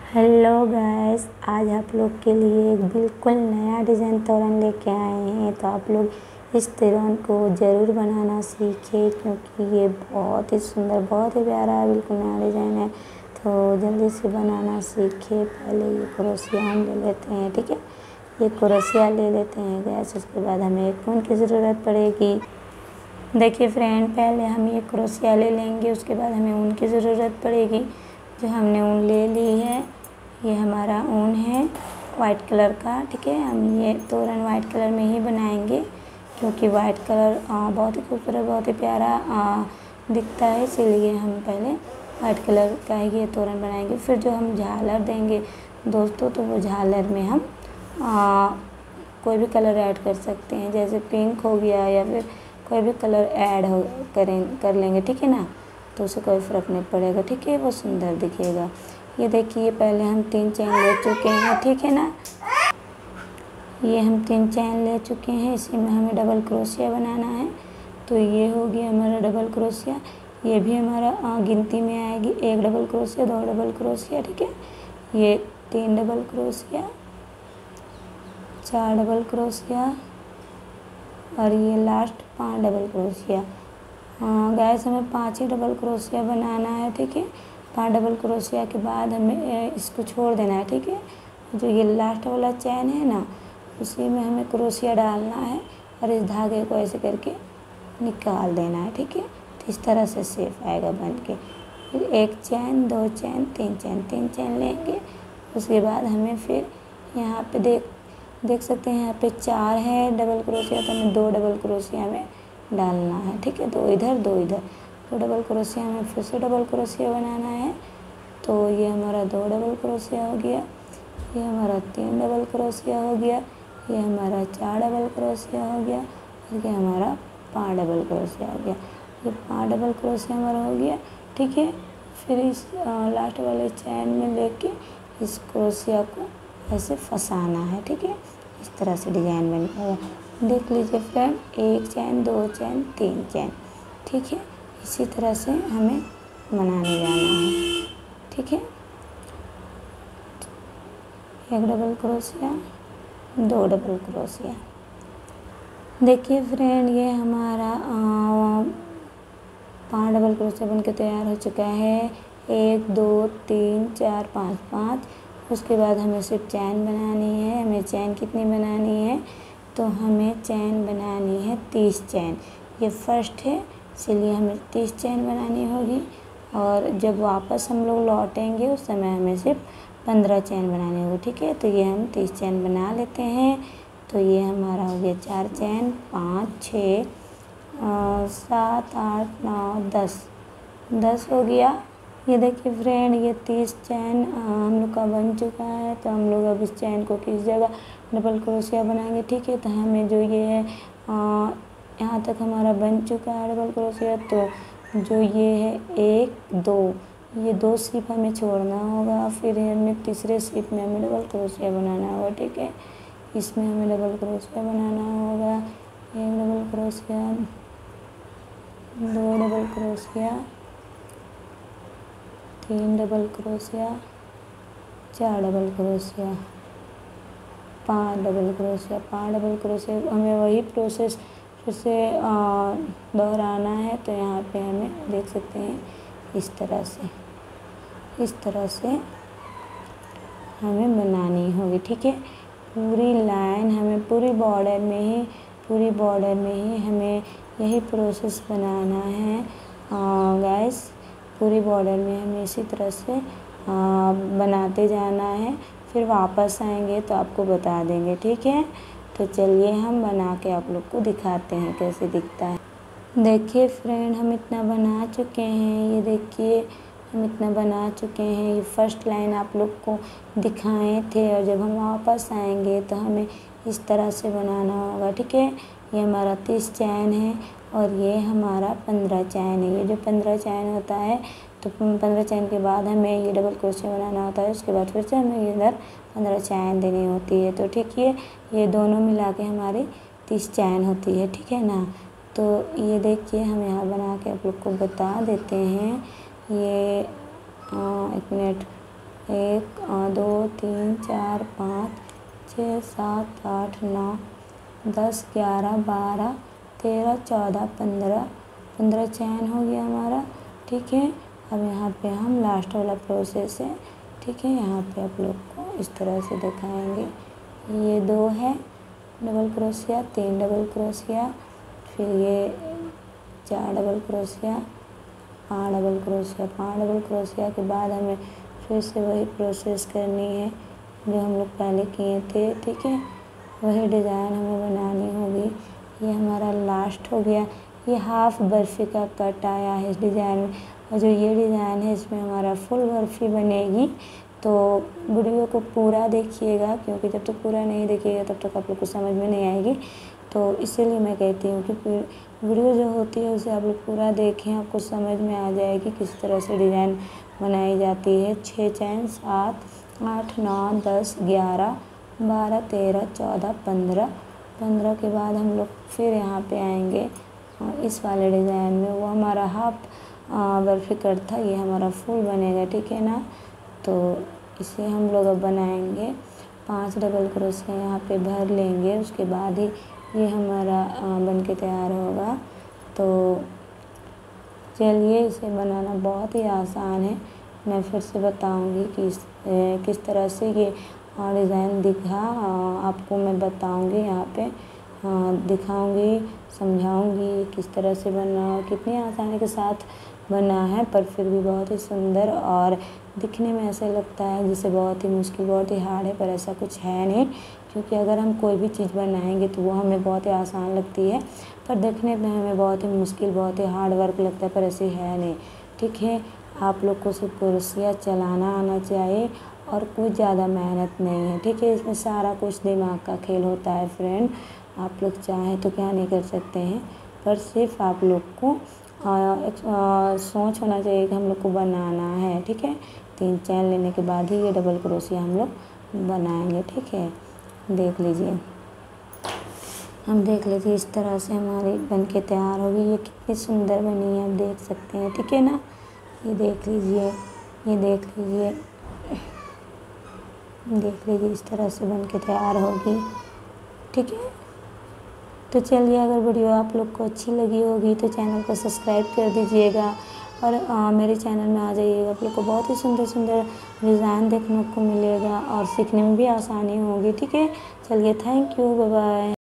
Hello guys, आज आप लोग के लिए एक बिल्कुल नया डिज़ाइन तोरण लेके आए हैं। तो आप लोग इस तोरण को ज़रूर बनाना सीखें, क्योंकि ये बहुत ही सुंदर, बहुत ही प्यारा बिल्कुल नया डिज़ाइन है। तो जल्दी से बनाना सीखें। पहले ये क्रोशिया हम ले लेते हैं, ठीक है। ये क्रोशिया ले लेते हैं गैस। उसके बाद हमें एक ऊन की ज़रूरत पड़ेगी। देखिए फ्रेंड, पहले हम ये क्रोशिया ले लेंगे, उसके बाद हमें ऊन की ज़रूरत पड़ेगी। जो हमने ऊन ले ली है, ये हमारा ऊन है वाइट कलर का, ठीक है। हम ये तोरण वाइट कलर में ही बनाएंगे, क्योंकि वाइट कलर बहुत ही खूबसूरत, बहुत ही प्यारा दिखता है। इसीलिए हम पहले वाइट कलर का ही ये तोरण बनाएंगे। फिर जो हम झालर देंगे दोस्तों, तो वो झालर में हम कोई भी कलर ऐड कर सकते हैं, जैसे पिंक हो गया या फिर कोई भी कलर ऐड कर लेंगे, ठीक है ना। तो उसे कोई फ़र्क नहीं पड़ेगा, ठीक है, वो सुंदर दिखेगा। ये देखिए, पहले हम 3 चैन ले चुके हैं, ठीक है ना। ये हम 3 चैन ले चुके हैं। इसी में हमें डबल क्रोशिया बनाना है। तो ये हो गया हमारा डबल क्रोशिया। ये भी हमारा गिनती में आएगी, 1 डबल क्रोशिया, 2 डबल क्रोशिया, ठीक है। ये 3 डबल क्रोशिया, 4 डबल क्रोशिया और ये लास्ट 5 डबल क्रोशिया। गैस हमें 5 ही डबल क्रोशिया बनाना है, ठीक है। 5 डबल क्रोशिया के बाद हमें इसको छोड़ देना है, ठीक है। जो ये लास्ट वाला चैन है ना, उसी में हमें क्रोशिया डालना है और इस धागे को ऐसे करके निकाल देना है, ठीक है। तो इस तरह से शेप आएगा बन के। फिर 1 चैन, 2 चैन, 3 चैन, 3 चैन लेंगे। उसके बाद हमें फिर यहाँ पे देख सकते हैं, यहाँ पे 4 है डबल क्रोशिया, तो हमें 2 डबल क्रोशिया में डालना है, ठीक है। 2 इधर, 2 इधर, 2 डबल क्रोशिया में फिर से डबल क्रोशिया बनाना है। तो ये हमारा 2 डबल क्रोशिया हो गया, ये हमारा 3 डबल क्रोशिया हो गया, ये हमारा 4 डबल क्रोशिया हो गया और ये हमारा 5 डबल क्रोशिया हो गया। ये 5 डबल क्रोशिया हमारा हो गया, ठीक है। फिर इस लास्ट वाले चैन में लेके इस क्रोशिया को ऐसे फंसाना है, ठीक है। इस तरह से डिज़ाइन बनेगा। देख लीजिए फ्रेंड, 1 चैन, 2 चैन, 3 चैन, ठीक है। इसी तरह से हमें बनाने जाना है, ठीक है। 1 डबल क्रोशिया, 2 डबल क्रोशिया। देखिए फ्रेंड, ये हमारा 5 डबल क्रोशिया बन के तैयार हो चुका है। 1 2 3 4 5 5। उसके बाद हमें सिर्फ चैन बनानी है। हमें चैन कितनी बनानी है, तो हमें चैन बनानी है 30 चैन। ये फर्स्ट है, इसलिए हमें 30 चैन बनानी होगी। और जब वापस हम लोग लौटेंगे उस समय हमें सिर्फ 15 चैन बनानी होगी, ठीक है। तो ये हम 30 चैन बना लेते हैं। तो ये हमारा हो गया 4 चैन, 5 6 7 8 9 10 हो गया। ये देखिए फ्रेंड, ये 30 चैन हम लोग का बन चुका है। तो हम लोग अब इस चैन को किस जगह डबल क्रोशिया बनाएंगे, ठीक है। तो हमें जो ये है यहाँ तक हमारा बन चुका है डबल क्रोशिया। तो जो ये है 1 2, ये 2 सिप हमें छोड़ना होगा। फिर हमें तीसरे सिप में हमें डबल क्रोशिया बनाना होगा, ठीक है। इसमें हमें डबल क्रोशिया बनाना होगा। 1 डबल क्रोशिया, 2 डबल क्रोशिया, 3 डबल क्रोशिया, 4 डबल क्रोशिया, 5 डबल क्रोशिया। 5 डबल क्रोशिया हमें वही प्रोसेस फिर से दोहराना है। तो यहाँ पे हमें देख सकते हैं इस तरह से हमें बनानी होगी, ठीक है। पूरी लाइन हमें पूरी बॉर्डर में ही हमें यही प्रोसेस बनाना है गाइस। पूरी बॉर्डर में हमें इसी तरह से बनाते जाना है। फिर वापस आएंगे तो आपको बता देंगे, ठीक है। तो चलिए हम बना के आप लोग को दिखाते हैं कैसे दिखता है। देखिए फ्रेंड, हम इतना बना चुके हैं। ये देखिए, हम इतना बना चुके हैं। ये फर्स्ट लाइन आप लोग को दिखाए थे, और जब हम वापस आएंगे तो हमें इस तरह से बनाना होगा, ठीक है। ये हमारा 30 चैन है और ये हमारा 15 चैन है। ये जो 15 चैन होता है, तो 15 चैन के बाद हमें ये डबल क्रोशिया बनाना होता है। उसके बाद फिर से हमें इधर 15 चैन देनी होती है। तो ठीक है, ये दोनों मिला के हमारी 30 चैन होती है, ठीक है ना। तो ये देखिए, हम यहाँ बना के आप लोग को बता देते हैं। ये 1 मिनट, 1 2 3 4 5 6 7 8 9 10 11 12 13 14 15 चैन हो गया हमारा। ठीक है, अब यहाँ पे हम लास्ट वाला प्रोसेस है। ठीक है, यहाँ पे आप लोग को इस तरह से दिखाएंगे। ये 2 है डबल क्रोशिया, 3 डबल क्रोशिया, फिर ये 4 डबल क्रोशिया, 5 डबल क्रोशिया। 5 डबल क्रोशिया के बाद हमें फिर से वही प्रोसेस करनी है जो हम लोग पहले किए थे। ठीक है, वही डिज़ाइन हमें बनानी होगी। ये हमारा लास्ट हो गया। ये हाफ बर्फ़ी का कट आया है इस डिज़ाइन में, और जो ये डिज़ाइन है इसमें हमारा फुल बर्फ़ी बनेगी। तो वीडियो को पूरा देखिएगा, क्योंकि जब तक पूरा नहीं देखिएगा तब तक आप लोग को समझ में नहीं आएगी। तो इसीलिए मैं कहती हूँ कि वीडियो जो होती है उसे आप लोग पूरा देखें, आपको समझ में आ जाएगी किस तरह से डिज़ाइन बनाई जाती है। 6 चैन 7 8 9 10 11 12 13 14 15 के बाद हम लोग फिर यहाँ पे आएंगे इस वाले डिज़ाइन में। वो हमारा हाफ बर्फ़ी कट था, ये हमारा फुल बनेगा। ठीक है ना, तो इसे हम लोग अब बनाएंगे। 5 डबल क्रोशिया यहाँ पे भर लेंगे, उसके बाद ही ये हमारा बन के तैयार होगा। तो चलिए, इसे बनाना बहुत ही आसान है। मैं फिर से बताऊंगी कि किस तरह से ये डिज़ाइन दिखा, आपको मैं बताऊंगी यहाँ पे, दिखाऊंगी, समझाऊंगी किस तरह से बना, कितनी आसानी के साथ बना है, पर फिर भी बहुत ही सुंदर और दिखने में ऐसा लगता है जैसे बहुत ही मुश्किल, बहुत ही हार्ड है, पर ऐसा कुछ है नहीं। क्योंकि अगर हम कोई भी चीज़ बनाएंगे तो वो हमें बहुत ही आसान लगती है, पर देखने में हमें बहुत ही मुश्किल, बहुत ही हार्ड वर्क लगता है, पर ऐसे है नहीं। ठीक है, आप लोग को सिर्फ क्रोशिया चलाना आना चाहिए और कुछ ज़्यादा मेहनत नहीं है। ठीक है, इसमें सारा कुछ दिमाग का खेल होता है फ्रेंड। आप लोग चाहें तो क्या नहीं कर सकते हैं, पर सिर्फ आप लोग को सोच होना चाहिए कि हम लोग को बनाना है। ठीक है, 3 चैन लेने के बाद ही ये डबल क्रोशिया हम लोग बनाएंगे। ठीक है, देख लीजिए, हम देख लीजिए इस तरह से हमारी बन के तैयार होगी। ये कितनी सुंदर बनी है, आप देख सकते हैं। ठीक है ना, ये देख लीजिए, ये देख लीजिए, देख लीजिए इस तरह से बन के तैयार होगी। ठीक है, तो चलिए, अगर वीडियो आप लोग को अच्छी लगी होगी तो चैनल को सब्सक्राइब कर दीजिएगा और मेरे चैनल में आ जाइएगा। आप लोग को बहुत ही सुंदर सुंदर डिज़ाइन देखने को मिलेगा और सीखने में भी आसानी होगी। ठीक है, चलिए, थैंक यू, बाय बाय।